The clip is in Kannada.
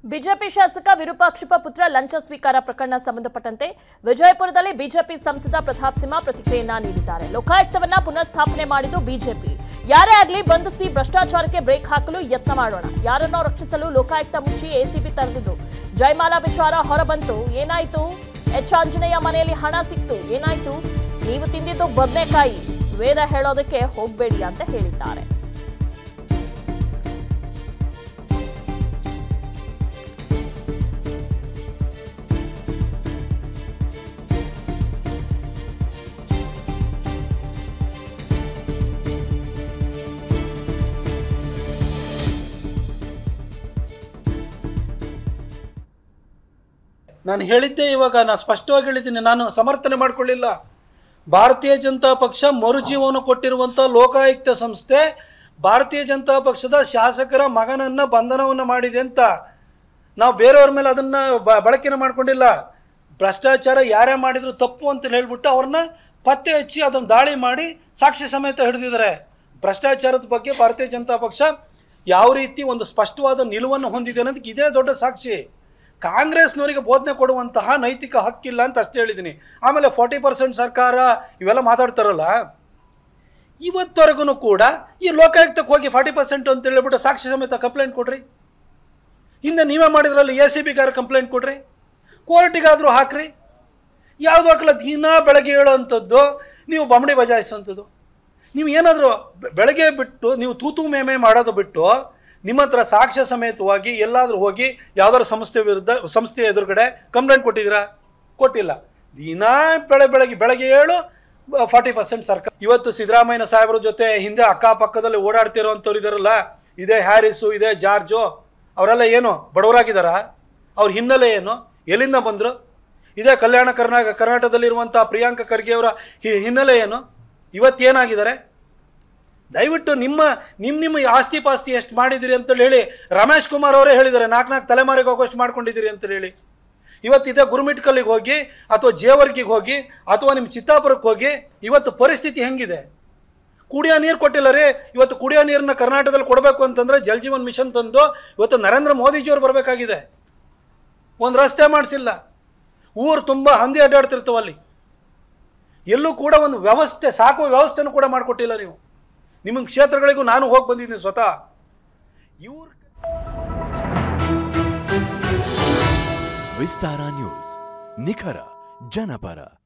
ಬಿಜೆಪಿ ಶಾಸಕ ವಿರೂಪಾಕ್ಷಪ್ಪ ಪುತ್ರ ಲಂಚ ಸ್ವೀಕಾರ ಪ್ರಕರಣ ಸಂಬಂಧಪಟ್ಟಂತೆ ವಿಜಯಪುರದಲ್ಲಿ ಬಿಜೆಪಿ ಸಂಸದ ಪ್ರತಾಪ್ ಸಿಂಹ ಪ್ರತಿಕ್ರಿಯೆಯನ್ನ ನೀಡಿದ್ದಾರೆ. ಲೋಕಾಯುಕ್ತವನ್ನ ಪುನಃಸ್ಥಾಪನೆ ಮಾಡಿದ್ದು ಬಿಜೆಪಿ. ಯಾರೇ ಆಗಲಿ ಬಂಧಿಸಿ ಭ್ರಷ್ಟಾಚಾರಕ್ಕೆ ಬ್ರೇಕ್ ಹಾಕಲು ಯತ್ನ ಮಾಡೋಣ. ಯಾರನ್ನೋ ರಕ್ಷಿಸಲು ಲೋಕಾಯುಕ್ತ ಮುಚ್ಚಿ ಎಸಿಬಿ ತೆರೆದಿದ್ರು. ಜಯಮಾಲಾ ವಿಚಾರ ಹೊರಬಂತು. ಏನಾಯ್ತು? ಎಚ್ ಆಂಜನೇಯ ಮನೆಯಲ್ಲಿ ಹಣ ಸಿಕ್ತು. ಏನಾಯ್ತು? ನೀವು ತಿಂದಿದ್ದು ಬದನೆಕಾಯಿ. ವೇದ ಹೇಳೋದಕ್ಕೆ ಹೋಗಬೇಡಿ ಅಂತ ಹೇಳಿದ್ದಾರೆ. ನಾನು ಹೇಳಿದ್ದೆ, ಇವಾಗ ನಾನು ಸ್ಪಷ್ಟವಾಗಿ ಹೇಳಿದ್ದೀನಿ, ನಾನು ಸಮರ್ಥನೆ ಮಾಡಿಕೊಳ್ಳಿಲ್ಲ. ಭಾರತೀಯ ಜನತಾ ಪಕ್ಷ ಮರುಜೀವನ ಕೊಟ್ಟಿರುವಂಥ ಲೋಕಾಯುಕ್ತ ಸಂಸ್ಥೆ ಭಾರತೀಯ ಜನತಾ ಪಕ್ಷದ ಶಾಸಕರ ಮಗನನ್ನು ಬಂಧನವನ್ನು ಮಾಡಿದೆ ಅಂತ ನಾವು ಬೇರೆಯವ್ರ ಮೇಲೆ ಅದನ್ನು ಬಳಕೆನ ಮಾಡ್ಕೊಂಡಿಲ್ಲ. ಭ್ರಷ್ಟಾಚಾರ ಯಾರೇ ಮಾಡಿದ್ರು ತಪ್ಪು ಅಂತ ಹೇಳ್ಬಿಟ್ಟು ಅವ್ರನ್ನ ಪತ್ತೆ ಹಚ್ಚಿ ಅದನ್ನು ದಾಳಿ ಮಾಡಿ ಸಾಕ್ಷ್ಯ ಸಮೇತ ಹಿಡಿದಿದ್ದಾರೆ. ಭ್ರಷ್ಟಾಚಾರದ ಬಗ್ಗೆ ಭಾರತೀಯ ಜನತಾ ಪಕ್ಷ ಯಾವ ರೀತಿ ಒಂದು ಸ್ಪಷ್ಟವಾದ ನಿಲುವನ್ನು ಹೊಂದಿದೆ ಅನ್ನೋದಕ್ಕೆ ಇದೇ ದೊಡ್ಡ ಸಾಕ್ಷಿ. ಕಾಂಗ್ರೆಸ್ನವರಿಗೆ ಬೋಧನೆ ಕೊಡುವಂತಹ ನೈತಿಕ ಹಕ್ಕಿಲ್ಲ ಅಂತ ಅಷ್ಟೇ ಹೇಳಿದ್ದೀನಿ. ಆಮೇಲೆ 40% ಸರ್ಕಾರ ಇವೆಲ್ಲ ಮಾತಾಡ್ತಾರಲ್ಲ, ಇವತ್ತವರೆಗೂ ಕೂಡ ಈ ಲೋಕಾಯುಕ್ತಕ್ಕೆ ಹೋಗಿ 40% ಅಂತ ಹೇಳಿಬಿಟ್ಟು ಸಾಕ್ಷಿ ಸಮೇತ ಕಂಪ್ಲೇಂಟ್ ಕೊಡ್ರಿ. ಹಿಂದೆ ನೀವೇ ಮಾಡಿದ್ರಲ್ಲಿ ACBಗಾರ ಕಂಪ್ಲೇಂಟ್ ಕೊಡ್ರಿ, ಕೋರ್ಟಿಗಾದರೂ ಹಾಕ್ರಿ. ಯಾವುದು ಹಾಕಲ್ಲ, ದಿನ ಬೆಳಗ್ಗೆ ಹೇಳೋವಂಥದ್ದು ನೀವು ಬಮಣಿ ಬಜಾಯಿಸೋವಂಥದ್ದು. ನೀವು ಏನಾದರೂ ಬೆಳಗ್ಗೆ ಬಿಟ್ಟು ನೀವು ತೂತು ಮೇಮೆ ಮಾಡೋದು ಬಿಟ್ಟು ನಿಮ್ಮ ಹತ್ರ ಸಾಕ್ಷ್ಯ ಸಮೇತವಾಗಿ ಎಲ್ಲಾದರೂ ಹೋಗಿ ಯಾವುದಾದ್ರು ಸಂಸ್ಥೆಯ ಎದುರುಗಡೆ ಕಂಪ್ಲೇಂಟ್ ಕೊಟ್ಟಿದ್ದೀರಾ? ಕೊಟ್ಟಿಲ್ಲ. ದಿನ ಬೆಳಗ್ಗೆ 40% ಸರ್ಕಾರ. ಇವತ್ತು ಸಿದ್ದರಾಮಯ್ಯ ಸಾಹೇಬ್ರ ಜೊತೆ ಹಿಂದೆ ಅಕ್ಕಪಕ್ಕದಲ್ಲಿ ಓಡಾಡ್ತಿರೋವಂಥವ್ರು ಇದ್ದಾರಲ್ಲ, ಇದೇ ಹ್ಯಾರಿಸು, ಇದೇ ಜಾರ್ಜು, ಅವರೆಲ್ಲ ಏನು ಬಡವರಾಗಿದ್ದಾರಾ? ಅವ್ರ ಹಿನ್ನೆಲೆ ಏನು? ಎಲ್ಲಿಂದ ಬಂದರು? ಇದೇ ಕಲ್ಯಾಣ ಕರ್ನಾಟಕದಲ್ಲಿರುವಂಥ ಪ್ರಿಯಾಂಕ ಖರ್ಗೆ ಅವರ ಹಿನ್ನೆಲೆ ಏನು? ಇವತ್ತೇನಾಗಿದ್ದಾರೆ? ದಯವಿಟ್ಟು ನಿಮ್ಮ ಆಸ್ತಿ ಪಾಸ್ತಿ ಎಷ್ಟು ಮಾಡಿದ್ದೀರಿ ಅಂತೇಳಿ ಹೇಳಿ. ರಮೇಶ್ ಕುಮಾರ್ ಅವರೇ ಹೇಳಿದ್ದಾರೆ, 4 ತಲೆಮಾರಿಗೆ ಹೋಗೋಷ್ಟು ಮಾಡ್ಕೊಂಡಿದ್ದೀರಿ ಅಂತ ಹೇಳಿ. ಇವತ್ತು ಇದೇ ಗುರುಮಿಟ್ಕಲ್ಲಿಗೆ ಹೋಗಿ ಅಥವಾ ಜೇವರ್ಗಿಗೆ ಹೋಗಿ ಅಥವಾ ನಿಮ್ಮ ಚಿತ್ತಾಪುರಕ್ಕೆ ಹೋಗಿ ಇವತ್ತು ಪರಿಸ್ಥಿತಿ ಹೆಂಗಿದೆ? ಕುಡಿಯೋ ನೀರು ಕೊಟ್ಟಿಲ್ಲ ರೀ. ಇವತ್ತು ಕುಡಿಯೋ ನೀರನ್ನ ಕರ್ನಾಟಕದಲ್ಲಿ ಕೊಡಬೇಕು ಅಂತಂದರೆ ಜಲ್ ಜೀವನ್ ಮಿಷನ್ ತಂದು ಇವತ್ತು ನರೇಂದ್ರ ಮೋದಿಜಿಯವರು ಬರಬೇಕಾಗಿದೆ. ಒಂದು ರಸ್ತೆ ಮಾಡಿಸಿಲ್ಲ. ಊರು ತುಂಬ ಹಂದಿ ಅಡ್ಡಾಡ್ತಿರ್ತವಲ್ಲಿ. ಎಲ್ಲೂ ಕೂಡ ಒಂದು ವ್ಯವಸ್ಥೆ, ಸಾಕುವ ವ್ಯವಸ್ಥೆನೂ ಕೂಡ ಮಾಡಿಕೊಟ್ಟಿಲ್ಲ ನೀವು. ನಿಮ್ಮ ಕ್ಷೇತ್ರಗಳಿಗೂ ನಾನು ಹೋಗಿ ಬಂದಿದ್ದೀನಿ ಸ್ವತಃ. ವಿಸ್ತಾರ ನ್ಯೂಸ್, ನಿಖರ ಜನಪರ.